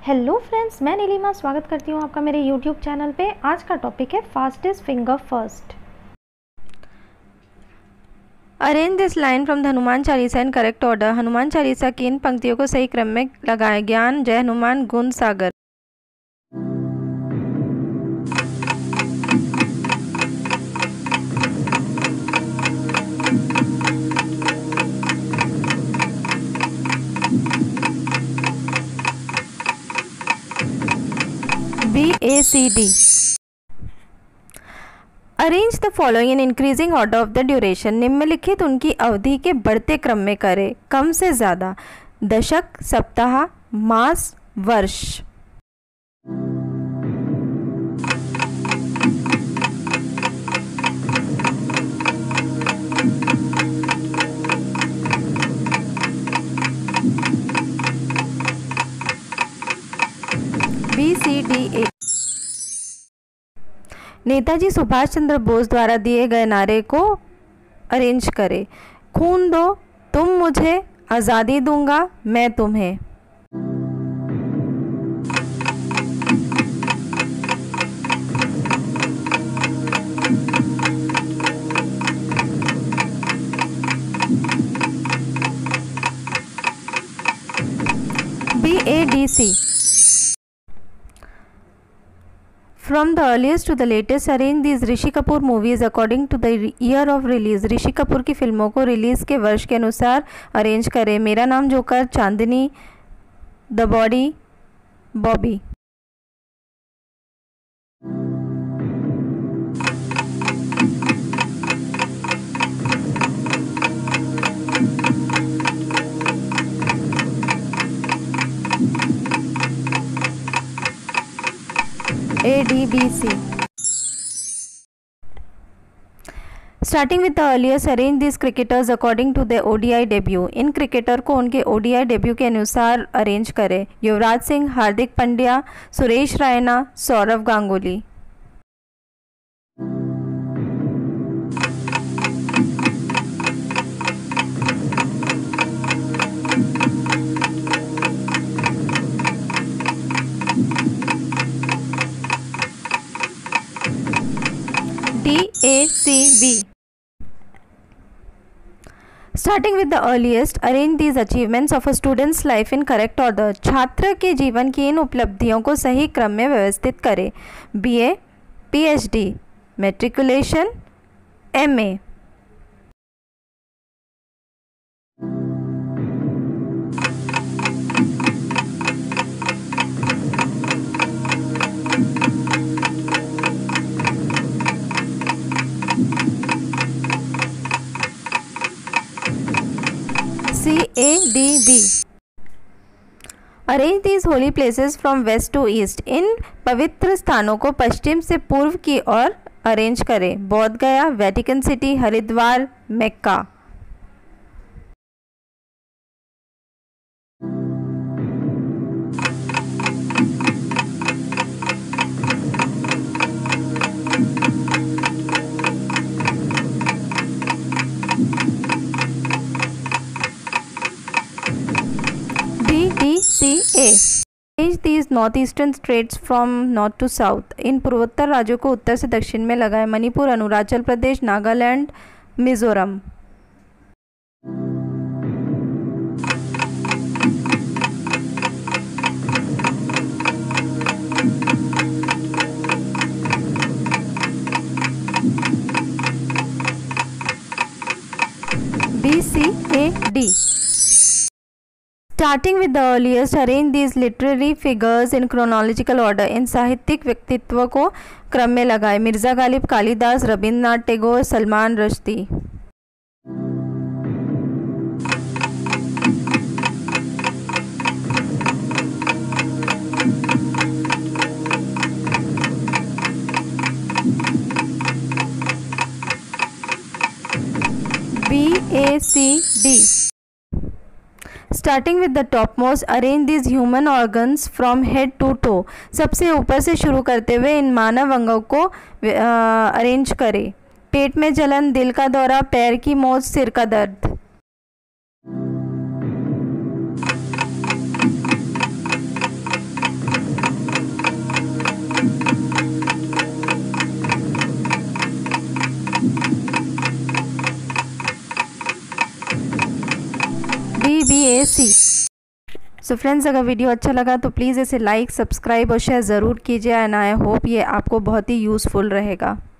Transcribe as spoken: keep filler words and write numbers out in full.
Hello friends, मैं नीलिमा स्वागत करती हूँ आपका मेरे यूट्यूब चैनल पे। आज का टॉपिक है fastest finger first. Arrange this line from the Hanuman Chalisa in correct order. Hanuman Chalisa की इन पंक्तियों को सही क्रम में लगाएं। ज्ञान जय हनुमान गुण सागर। B A C D. Arrange the following in increasing order of the duration. निम्नलिखित उनकी अवधि के बढ़ते क्रम में करें, कम से ज़्यादा। दशक, सप्ताह, मास, वर्ष। B C D A. Netaji Subhash Chandra Bose द्वारा दिए गए नारे को अरेंज करें। खून दो तुम मुझे, आज़ादी दूंगा मैं तुम्हें। B A D C. From the earliest to the latest, arrange these Rishi Kapoor movies according to the year of release. Rishi Kapoor की फिल्मों को रिलीज़ के वर्ष के अनुसार अरेंज करें। Mera Naam Joker, Chandni, the body, Bobby. A D B C। Starting with the earliest, arrange these cricketers according to their O D I debut. इन cricketer को उनके O D I डेब्यू के अनुसार अरेंज करें। Yuvraj Singh, Hardik Pandya, Suresh Raina, Saurav Ganguly. D A C V। Starting with the earliest, arrange these achievements of a student's life in correct order. छात्र के जीवन की इन उपलब्धियों को सही क्रम में व्यवस्थित करें। B A, P H D, matriculation, M A. C A D B। Arrange these holy places from west to east. इन पवित्र स्थानों को पश्चिम से पूर्व की ओर अरेंज करें। Bodh Gaya, Vatican City, Haridwar, Mecca. D C A। Arrange these northeastern states from north to south। इन पूर्वोत्तर राज्यों को उत्तर से दक्षिण में लगाएं। Manipur, Arunachal Pradesh, Nagaland, Mizoram. B C A D। Starting with the earliest, arrange these literary figures in chronological order। इन साहित्यिक व्यक्तित्व को क्रम में लगाएं। Mirza Ghalib, Kalidas, Rabindranath Tagore, Salman Rushdie. B A C D। Starting with the top most, arrange this human organs from head to toe. सबसे ऊपर से शुरू करते हुए इन मानव अंगों को अरेंज करें। पेट में जलन, दिल का दौरा, पैर की मोच, सिर का दर्द। B B A C. So friends, अगर वीडियो अच्छा लगा तो प्लीज़ इसे लाइक, सब्सक्राइब और शेयर ज़रूर कीजिए एंड आई होप ये आपको बहुत ही यूज़फुल रहेगा।